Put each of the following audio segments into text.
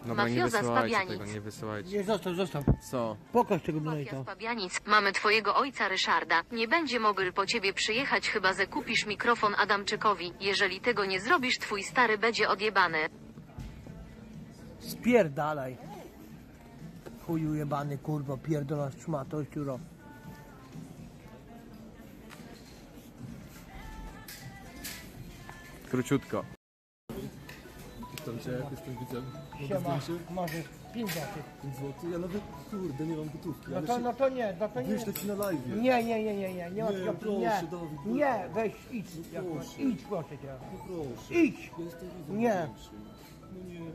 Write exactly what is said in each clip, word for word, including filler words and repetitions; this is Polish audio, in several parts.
Dobra, nie Mafioza z wysyłajcie Pabianic. tego, nie wysyłajcie. Nie, zostaw, zostaw. Co? Pokaż tego Mafia donata. z Pabianic. Mamy twojego ojca Ryszarda. Nie będzie mogł po ciebie przyjechać, chyba że kupisz mikrofon Adamczykowi. Jeżeli tego nie zrobisz, twój stary będzie odjebany. Spierdalaj. Chuju jebany, kurwa, pierdolona szmato, ściuro. Króciutko. Witam cię, jak jestem widzem. Siema, możesz pięć złotych. pięć złotych? Ja nawet, kurde, nie mam gotówki. No ale to, się... no to nie, no to nie. Wyślę ci na live. Nie, nie, nie, nie, nie, nie ma Nie, takiego- proszę, nie, Dawid, nie, weź, idź, No jak proszę. masz, idź, proszę cię. No proszę. Idź. Ja jestem widzem Nie. największym. No nie.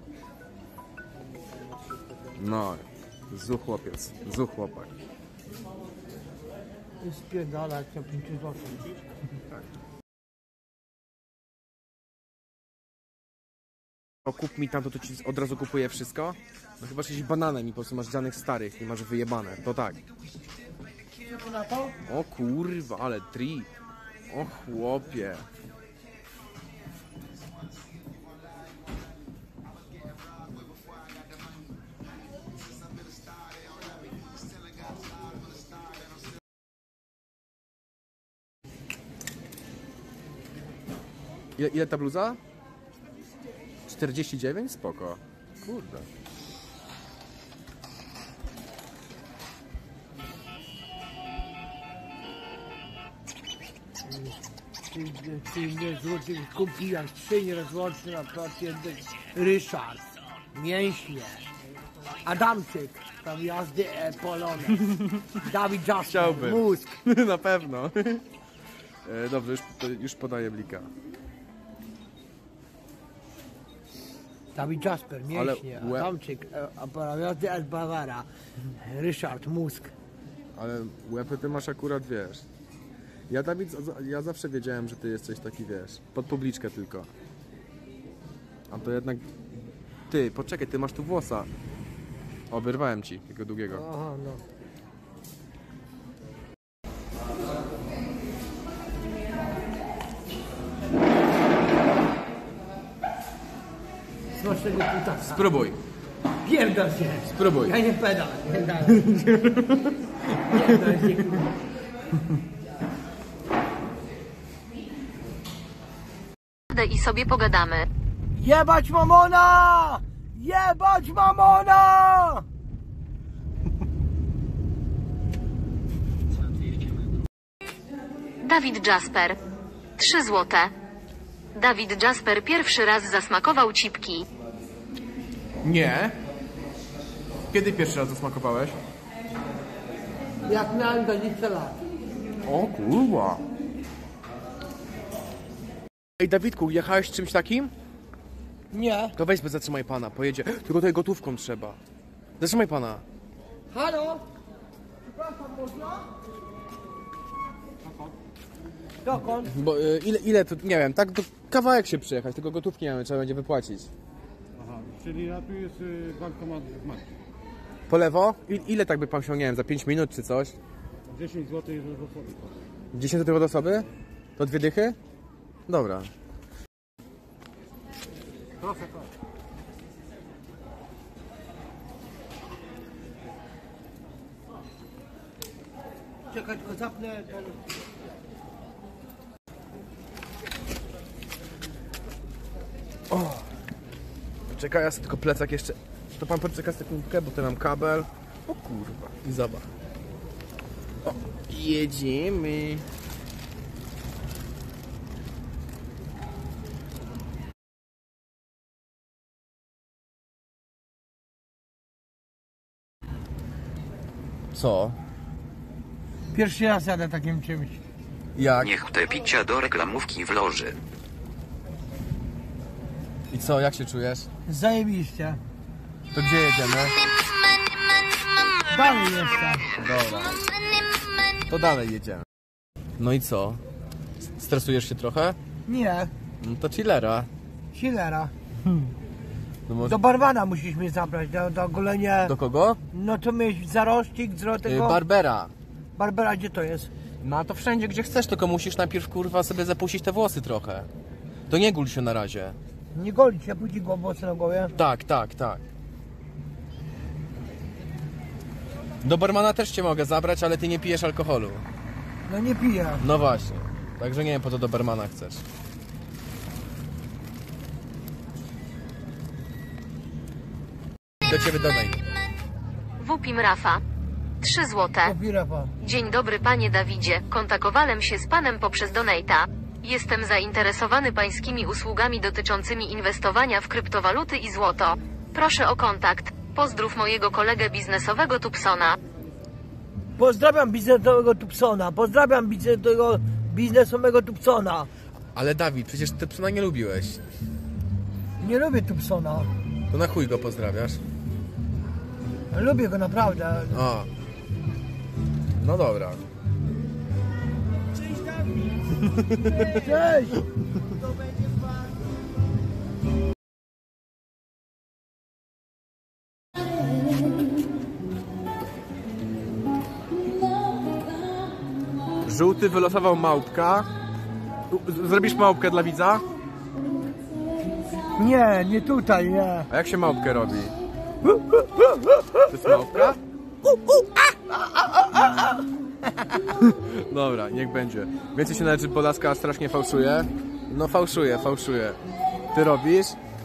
No, zu chłopiec, zu chłopak. Spierdalaj, co pięć złotych. O, kup mi tam, to, to ci od razu kupuję wszystko? No chyba jesteś bananem i po prostu masz dzianych starych i masz wyjebane, to tak. Co na to? O kurwa, ale trip. O chłopie. Ile, ile ta bluza? czterdzieści dziewięć? Spoko. Kurde. pięć złotych kupi jak szyń rozłączny na pacjentek Ryszard, mięśnie, Adamczyk, tam jazdy e, polone, Dawid Jasper, Chciałbym. mózg. Na pewno. E, Dobrze, już, to już podaję blika. Dawid Jasper, mięśnie, Ale łeb- Adamczyk, e, jazdy El Bawara, Ryszard, mózg. Ale łepy ty masz akurat, wiesz. Ja, Dawid, za- ja zawsze wiedziałem, że ty jesteś taki, wiesz, pod publiczkę tylko. A to jednak... Ty, poczekaj, ty masz tu włosa. Oberwałem ci, tego długiego. Aha, no. Smacznego kutasa. Spróbuj, Pierdol się. spróbuj. Ja nie pedal. Pierdol się, kurwa. I sobie pogadamy. Jebać mamona! Jebać mamona! Dawid Jasper. Trzy złote. Dawid Jasper pierwszy raz zasmakował cipki. Nie. Kiedy pierwszy raz zasmakowałeś? Jak miałem dwadzieścia lat. O kurwa. Ej, Dawidku, jechałeś czymś takim? Nie. To weź, zatrzymaj pana, pojedzie. Tylko tutaj gotówką trzeba. Zatrzymaj pana. Halo? Przepraszam, można? Dokąd? Bo y, ile, ile to, nie wiem, tak do kawałek się przyjechać, tylko gotówki nie mamy, trzeba będzie wypłacić. Aha, czyli a tu jest y, bankomat w Macie. Po lewo? I, ile tak by pan się, nie wiem, za pięć minut czy coś? dziesięć złotych jest do osoby. dziesięć złotych od osoby? To dwie dychy? Dobra. Proszę, proszę. Czekaj, tylko zapnę ten... Czekaj, ja sobie tylko plecak jeszcze... To pan poczeka sekundkę, bo tu mam kabel. O kurwa. I zobacz. O, jedziemy. Co? Pierwszy raz jadę takim czymś. Jak? Niech te picia do reklamówki wloży. I co, jak się czujesz? Zajebiście. To gdzie jedziemy? Dalej jeszcze. Dobra. To dalej jedziemy. No i co? Stresujesz się trochę? Nie. No to chillera. Chillera. No może... Do Barwana musisz mnie zabrać, do, do golenia. Do kogo? No to mieć zarośnik z Y, tego. Barbera. Barbera, gdzie to jest? No to wszędzie gdzie chcesz, tylko musisz najpierw kurwa sobie zapuścić te włosy trochę. To nie gól się na razie. Nie golić, ja później go włosy na głowie. Tak, tak, tak. Do barmana też cię mogę zabrać, ale ty nie pijesz alkoholu. No nie piję. No właśnie. Także nie wiem, po co do barmana chcesz. Do ciebie dodaj. Wupim Rafa. trzy złote. Popirafa. Dzień dobry panie Dawidzie, kontaktowałem się z panem poprzez Donata. Jestem zainteresowany pańskimi usługami dotyczącymi inwestowania w kryptowaluty i złoto. Proszę o kontakt. Pozdrów mojego kolegę biznesowego Tupsona. Pozdrawiam biznesowego Tupsona. Pozdrawiam biznesowego, biznesowego Tupsona. Ale Dawid, przecież ty psa nie lubiłeś. Nie lubię Tupsona. To na chuj go pozdrawiasz? Lubię go naprawdę. A. No dobra. Cześć! Żółty wylosował małpka. U- Zrobisz małpkę dla widza? Nie, nie tutaj, nie. A jak się małpkę robi? To jest małpka? Dobra, niech będzie. Więcej się należy, bo laska strasznie fałszuje. No fałszuje, fałszuje. Ty robisz?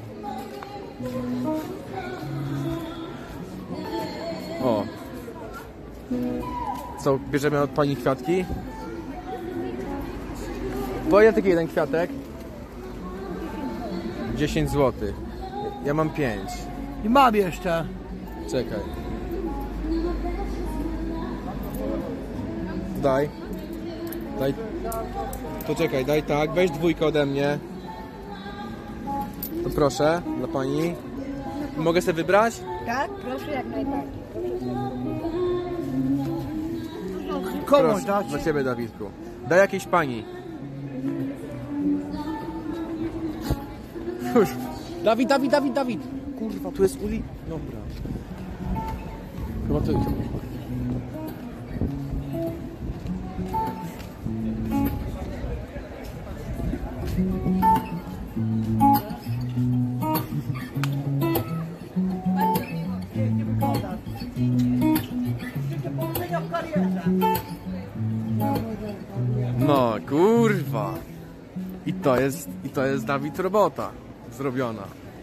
O. Co, bierzemy od pani kwiatki? Po ile taki jeden kwiatek? dziesięć złotych. Ja mam pięć. I mam jeszcze. Czekaj. Daj. Daj. To czekaj, daj tak. Weź dwójkę ode mnie. To proszę, dla pani. Mogę sobie wybrać? Tak, proszę jak najbardziej. Komuś Proszę, dać? dla ciebie, Dawidku. Daj jakiejś pani. Już. Dawid, Dawid, Dawid, Dawid. Kurwa, tu jest uli... Dobra. Chyba to jest... No, kurwa. I to jest, i to jest Dawid robota zrobiona.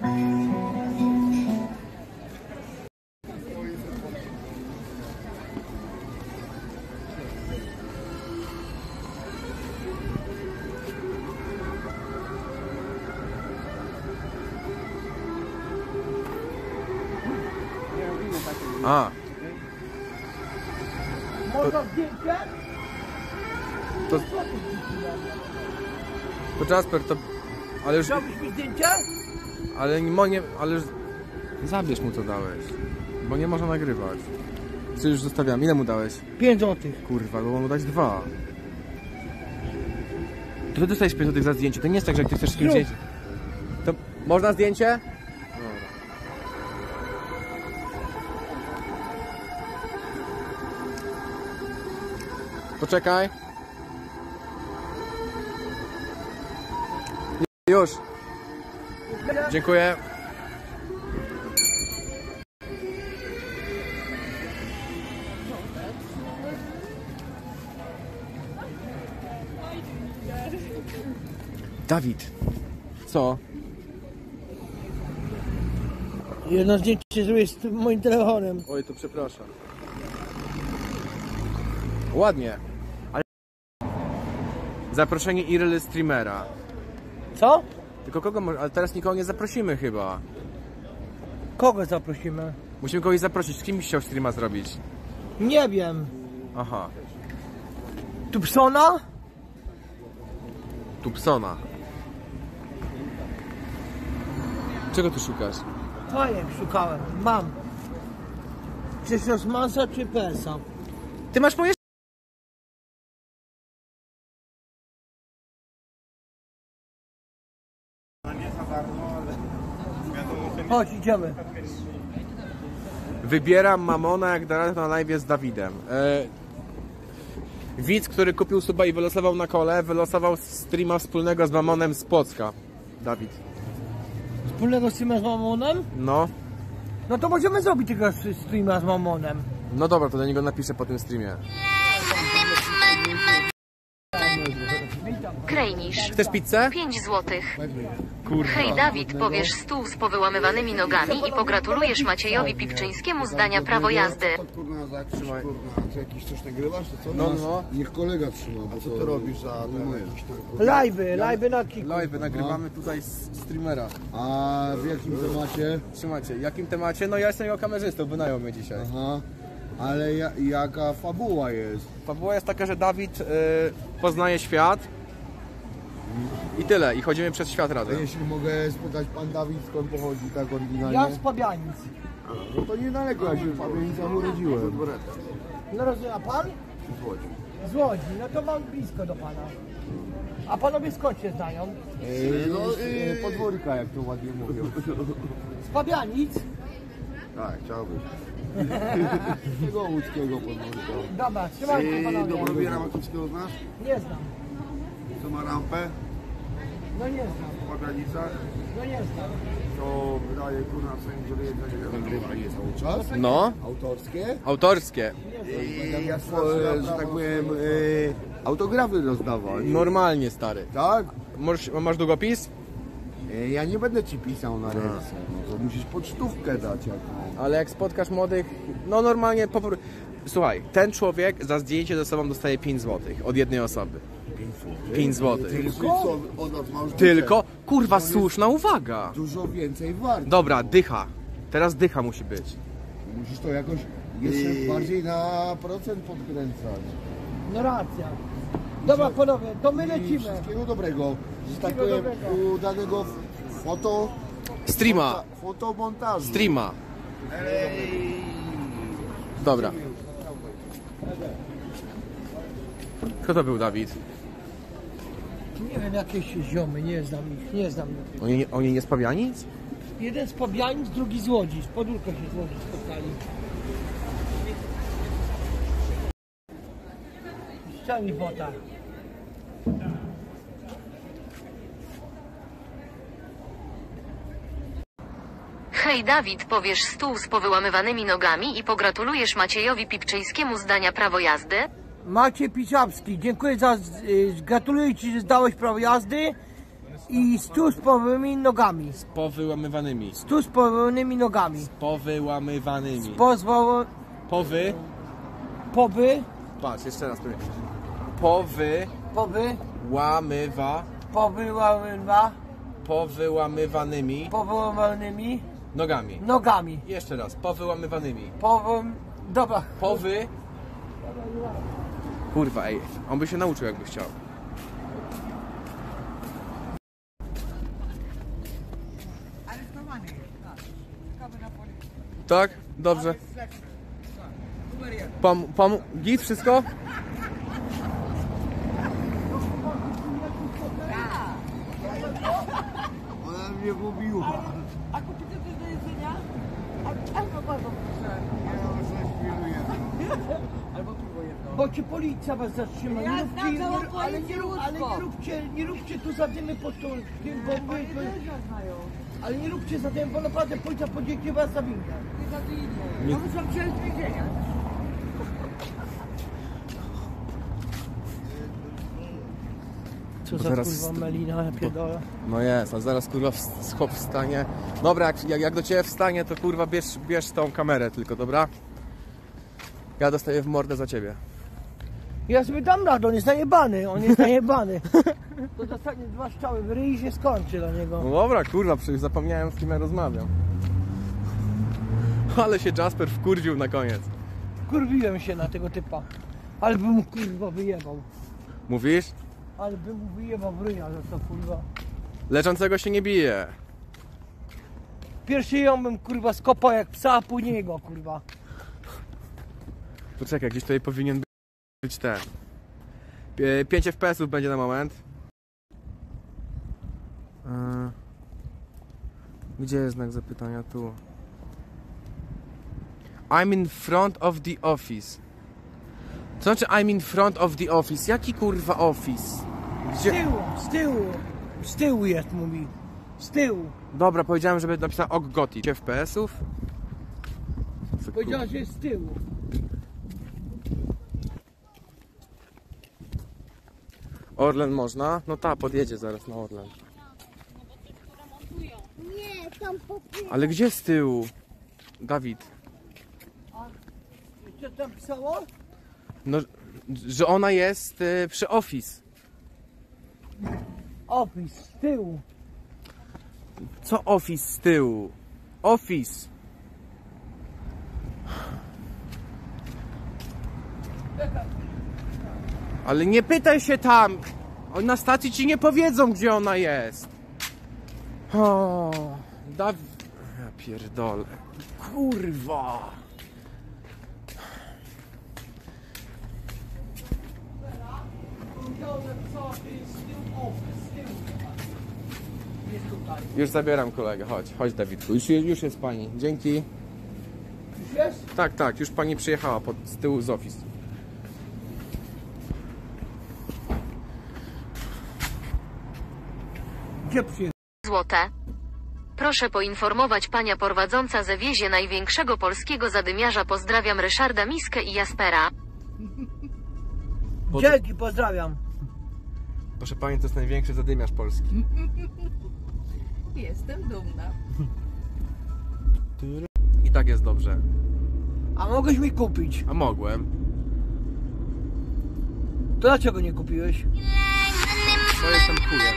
A, Można zdjęcie? to... To Jasper, to... Ale już... Zrobisz mi zdjęcie? Ale nie, mo- nie, ale już... Zabierz mu co dałeś. Bo nie można nagrywać. Co już zostawiam? Ile mu dałeś? pięć złotych. Kurwa, bo mam mu dać dwa. To ty dostajesz pięć złotych za zdjęcie. To nie jest tak, że jak ty chcesz z kimś Zrób. zdjęcie. To można zdjęcie? Dobra. Poczekaj. Już. Dziękuję. Dawid. Co? Jedno zdjęcie zrobię z tym moim telefonem. Oj, to przepraszam. Ładnie. Ale... Zaproszenie Irly streamera. Co? Tylko kogo może... Ale teraz nikogo nie zaprosimy chyba. Kogo zaprosimy? Musimy kogoś zaprosić. Z kim byś chciał streama zrobić? Nie wiem. Aha. Tupsona? Tupsona. Czego tu szukasz? Fajek szukałem. Mam. Czy Sosmansa, czy Persa? Ty masz moje... Chodź, idziemy. Wybieram Mamona, jak da na live z Dawidem. E... Widz, który kupił suba i wylosował na kole, wylosował streama wspólnego z Mamonem z Płocka. Dawid. Wspólnego streama z Mamonem? No. No to możemy zrobić tego streama z Mamonem. No dobra, to do niego napiszę po tym streamie. Krejnisz. Chcesz pizzę? pięć złotych. Kurwa. Hej Dawid, powiesz stół z powyłamywanymi nogami i pogratulujesz Maciejowi Pipczyńskiemu zdania prawo jazdy. Kurna, za jakiś, kurna, czy jakiś coś nagrywasz, to co? No, no. Niech kolega trzyma, bo co ty robisz za ten jakiś tam... Live'y, live'y na kiku. Live nagrywamy tutaj z streamera. A w jakim temacie? Trzymacie. Jakim temacie? No ja jestem jego kamerzystą, wynajął mnie dzisiaj. Aha, ale ja, jaka fabuła jest? Fabuła jest taka, że Dawid y, poznaje świat i tyle. I chodzimy przez świat A razem. jeśli mogę spytać, pan Dawid skąd pochodzi tak oryginalnie? Ja z Pabianic. No to niedaleko, ja się w Pabianicach urodziłem. No rozumie, a pan? Z Łodzi. No to mam blisko do pana. A panowie skąd się znają? Ej, no, yy, podwórka, jak to ładnie mówią. Z Pabianic? Tak, chciałbyś. Tego łódzkiego podwórka. Dobra, trzymajcie panowie. Dobrowiera Makowskiego znasz? Nie znam. Co ma rampę No nie znam. w Pabianicach? No nie znam. To wydaje kurna w swoim żeby jedzenie nagrywanie cały czas. No, Autorskie. autorskie. I ja e, że tak powiem e, autografy rozdawać. Normalnie, stary. Tak? Możesz, masz długopis? E, ja nie będę ci pisał na ręce. No to musisz pocztówkę dać jakąś. Ale jak spotkasz młodych, no normalnie po prostu... Słuchaj, ten człowiek za zdjęcie ze sobą dostaje pięć złotych od jednej osoby. pięć złotych. Tylko? Od nas masz Tylko? Kurwa, słuszna uwaga. dużo więcej wart. Dobra, dycha. Teraz dycha musi być. Musisz to jakoś jeszcze bardziej na procent podkręcać. No racja. Dobra panowie, to my I lecimy. wszystkiego dobrego. Że tak Wszystkiego powiem dobrego. udanego foto... Streama. Fotomontażu. Streama. Dobra. Kto to był, Dawid? Nie wiem, jakieś ziomy, nie znam ich, nie znam ich. Oni, oni nie z Pabianic? Jeden z Pabianic, drugi z Łodzi. Z Podórka się z Łodzi spotkali. Ściągnij bota. Hej Dawid, powiesz stół z powyłamywanymi nogami i pogratulujesz Maciejowi Pipczyńskiemu zdania prawo jazdy? Maciej Piczapski, dziękuję za... y, gratuluję ci, że zdałeś prawo jazdy. I stół z powymi nogami. Powyłamywanymi. Stół z powymi nogami. Powyłamywanymi. Pozwól... Powy... Powy... Patrz, jeszcze raz powiem. Powy... Powy... Łamywa... Powyłamywa... Powyłamywanymi Powyłamanymi nogami. nogami. Jeszcze raz. Powyłamywanymi. Powym... Dobra. Powy... Kurwa, ej. On by się nauczył, jakby chciał. Tak? Dobrze. Pom... pom... Git? Wszystko? Ona mnie gubiła. A kupicie coś do jedzenia? A, a no bardzo proszę. Bo cię policja was zatrzyma. Nie Ja róbcie, znam nie, całą ale, nie, rób- ale policję nie róbcie, nie róbcie tu zadymy pod tą, tym, bo wy, wy, ale nie róbcie zadymy, bo naprawdę policja podjęcie was za winkę. Nie za to inne. Ja muszę przyjść z więzienia. Co Bo za zaraz- kurwa melina, ja pierdolę. No jest, a zaraz kurwa w- schop wstanie. Dobra, jak, jak, jak do ciebie wstanie, to kurwa bierz, bierz tą kamerę tylko, dobra? Ja dostaję w mordę za ciebie. Ja sobie dam radę, on jest najebany, on jest najebany. To dostanie dwa strzały w ryj i się skończy dla niego. No dobra, kurwa, przecież zapomniałem, z kim ja rozmawiam. Ale się Jasper wkurwił na koniec. Kurwiłem się na tego typa. Ale bym mu kurwa wyjebał. Mówisz? Ale bym mu wyjebał w ryja za to kurwa. Leczącego się nie bije. Pierwszy ją bym kurwa skopał jak psa, a później go kurwa. Poczekaj, gdzieś tutaj powinien być ten. Pie- pięć F P S ów będzie na moment. Yy. Gdzie jest znak zapytania? Tu. I'm in front of the office. Co znaczy I'm in front of the office? Jaki kurwa office? Z Gdzie? tyłu, z tyłu, z tyłu jest mówi. Z tyłu. Dobra, powiedziałem, żeby napisał ok Goti. F P S ów? Powiedziała, że jest z tyłu. Orlen można? No ta, podjedzie zaraz na Orlen. Nie, tam popływa. Ale gdzie z tyłu? Dawid. Co tam pisało? No, że ona jest y, przy Office. Opis z tyłu. Co Office z tyłu? Office. Ale nie pytaj się tam. Oni na stacji ci nie powiedzą, gdzie ona jest. O, Dawid. Ja pierdolę. Kurwa. Już zabieram kolegę, chodź, chodź Dawidku, już, już jest pani, dzięki. Już jest? Tak, tak, już pani przyjechała pod, z tyłu z Office. Gdzie przyjechał? Złote. Proszę poinformować pania prowadząca ze wiezie największego polskiego zadymiarza. Pozdrawiam Ryszarda Miskę i Jaspera. Dzięki, pozdrawiam. Proszę pani, to jest największy zadymiarz polski. Jestem dumna. I tak jest dobrze. A mogłeś mi kupić? A mogłem. To dlaczego nie kupiłeś? Bo jestem chujem.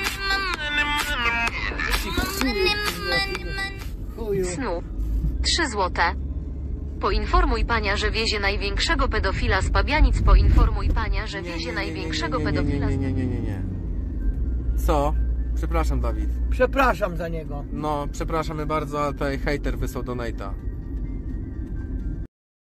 Chuju. Snu. Trzy złote. Poinformuj pania, że wiezie największego pedofila z Pabianic. Poinformuj pania, że wiezie największego pedofila Nie, z... nie, nie, nie, nie. Co? Przepraszam, Dawid. Przepraszam za niego. No, przepraszamy bardzo, ale tutaj hejter wysłał donate'a.